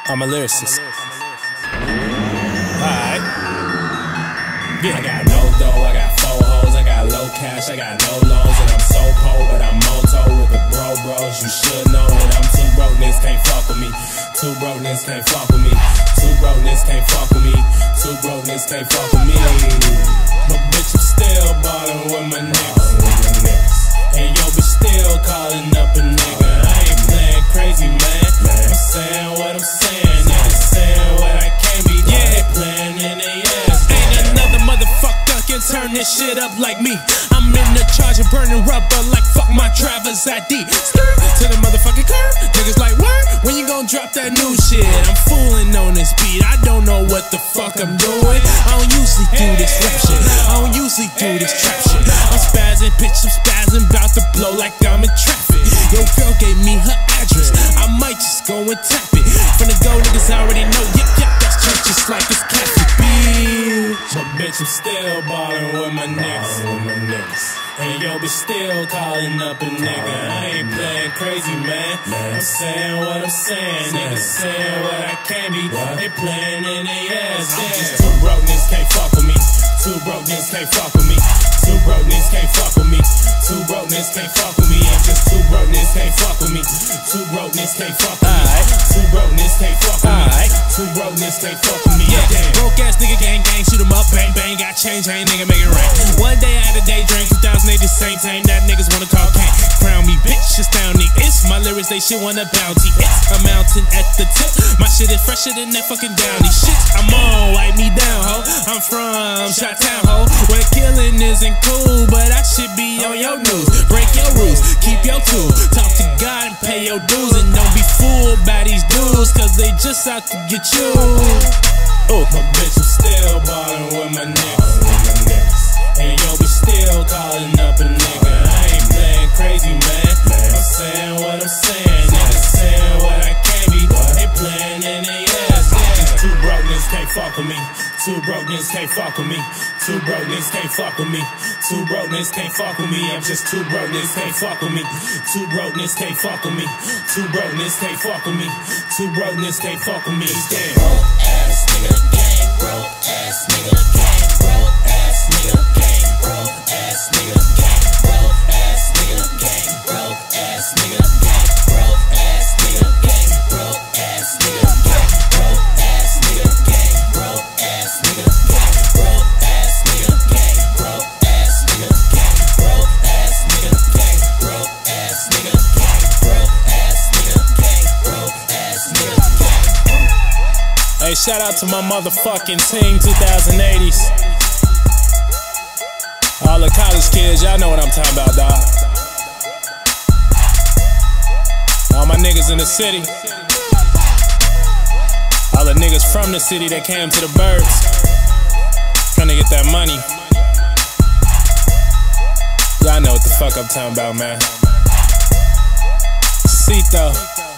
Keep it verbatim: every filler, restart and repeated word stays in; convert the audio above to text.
I'm a lyricist. Alright. Yeah. I got no dough, I got four hoes, I got low cash, I got no loans, and I'm so poor, but I'm moto with the bro bros. You should know that I'm too broke, niggas can't fuck with me. Too broke, niggas can't fuck with me. Too broke, niggas can't fuck with me. Too broke, niggas can't fuck with me. But bitch, I'm still ballin' with my niggas. And yo, bitch still calling up a nigga. I ain't playing crazy, man. I'm saying what I'm saying, niggas saying what I can't be. Yeah, they playing in the ass. Ain't another motherfucker can turn this shit up like me. I'm in the charge of burning rubber like fuck my driver's I D. Skirt to the motherfucking curb. Niggas like, word, when you gon' drop that new shit? I'm fooling on this beat. I don't know what the fuck I'm doing. I don't usually do this rap shit. I don't usually do this trap shit. I'm spazzing, bitch, I'm spazzing, bout to blow like I'm in traffic. Yo, girl gave me her address. I might just go and tap it. From the go, niggas already know. Yep, yep, that's church just like it's Catholic, bitch. But bitch, I'm still ballin' with my niggas. And yo, bitch still calling up a nigga. I ain't playing crazy, man. I'm saying what I'm saying. Niggas saying what I can't be. They playing in their ass. I'm just too broke, niggas can't fuck with me. Too broke, niggas can't fuck with me. Too broke, niggas can't fuck with me. Too broke, niggas can't fuck with me. I'm just too broke, niggas can't fuck with me. Too broke, niggas can't fuck with me. Too broke, niggas can't fuck with me. Too broke, niggas can't fuck with me. Yeah, broke ass nigga gang gang, shoot 'em up, bang bang, got change, ain't nigga make it rain. One day I had a day drink, two thousand eight, the same time that niggas wanna call king. Crown me, bitch, astounding. It's my lyrics, they shit want a bounty. It's a mountain at the tip. My shit is fresher than that fucking downy shit. I'm on, wipe me down, ho. I'm from Chi-Town, ho. Where killing isn't cool, but I should be on your news. Break your rules, keep your tool. Talk to God and pay your dues, and don't be fooled by these dudes, cause they just out to get you. Ooh. But bitch, I'm still ballin' with my niggas. And yo, bitch still calling up a nigga. I ain't playing crazy, man. I'm saying what I'm saying. Niggas saying what I can't be. They playing in their ass. Yeah. Too broke, niggas can't fuck with me. Too broke, niggas can't fuck with me. Too broke, niggas can't fuck with me. Too broke, niggas can't fuck with me. I'm just too broke, niggas can't fuck with me. Too broke, niggas can't fuck with me. Too broke, niggas can't fuck with me. Too broke, niggas can't fuck with me. Damn. Broke ass nigga gang, broke ass nigga gang, broke ass nigga gang, broke ass nigga gang, broke ass nigga gang, broke ass nigga gang, broke ass nigga gang, broke ass nigga gang, broke ass nigga gang, broke ass nigga gang, broke ass nigga gang, broke ass nigga gang, broke ass nigga gang, broke ass nigga gang, broke ass nigga gang, broke ass nigga gang. Hey, shout out to my motherfucking team, two thousand eighties. All the college kids, y'all know what I'm talking about, dawg. All my niggas in the city. All the niggas from the city that came to the birds, trying to get that money. Y'all know what the fuck I'm talking about, man. Cito.